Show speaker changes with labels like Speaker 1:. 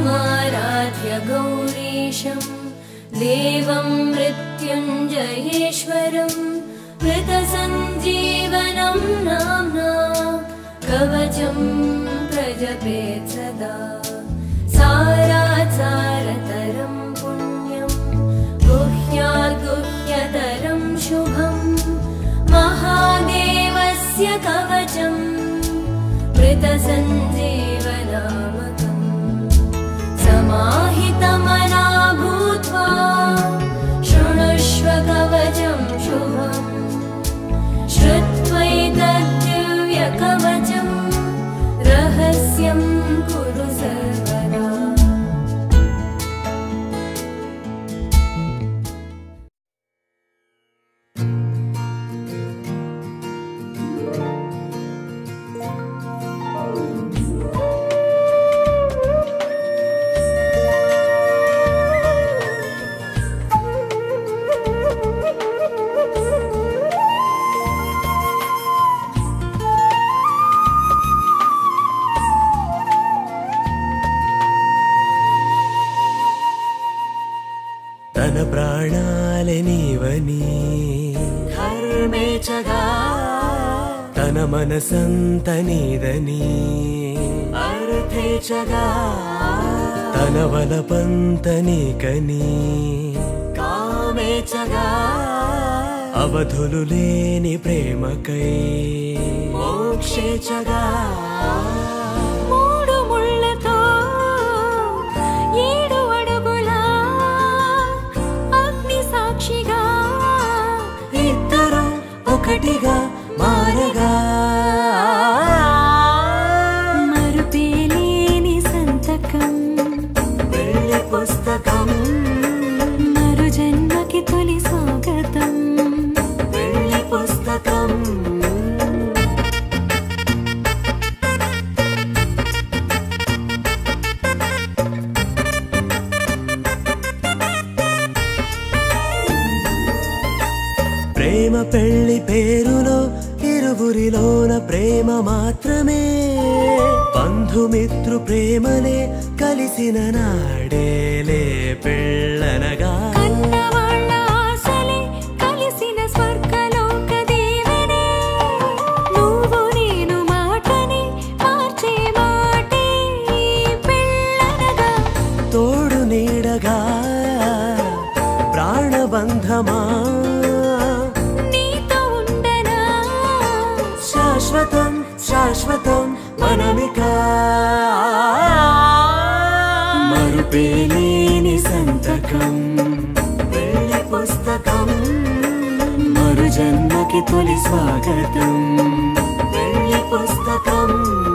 Speaker 1: समाराध्य गौरीशं देवं मृत्युञ्जयेश्वरं मृतसञ्जीवनं नाम्ना कवचं प्रजपेत् सदा। सारात् सारतरं पुण्यं गुह्यात् गुह्यतरं शुभं महादेवस्य कवचं मृतसञ्जीवनामकम्। समाहितमना भूत्वा शृणुष्व कवचं शुभम् श्रुत्वैतद्दिव्यकवचं रहस्यं कुरु सर्वदा।
Speaker 2: తన ప్రాణాలే నీవని ధర్మేచగా తన మనసంత నీదని అర్థేచగా తన వలపంత నీకని కామేచగా అవధులు లేని ప్రేమకై మోక్షేచగా ఒకటిగా మారగా
Speaker 1: మరుపేలేని సంతకం
Speaker 2: వెళ్ళి పుస్తకం
Speaker 1: మరు జన్మకి తొలి స్వాగతం
Speaker 2: వెళ్ళి పుస్తకం ప్రేమ పెళ్లి పేరులో ఇరువురిలోన ప్రేమ మాత్రమే బంధుమిత్రు ప్రేమలే కలిసిన నాడేలే పెళ్ళనగా
Speaker 1: కన్నవాళ్ళ ఆశలే కలిసిన స్వర్గలోక దీవెనే నువ్వు నేను మాటని మార్చే మాటే పెళ్ళనగా
Speaker 2: తోడు నీడగా ప్రాణబంధమా శాశ్వతం శాశ్వతం మనమిక మరుపేలేని సంతకం వెళ్ళి పుస్తకం మరు జన్మకి తొలి స్వాగతం వెళ్ళి పుస్తకం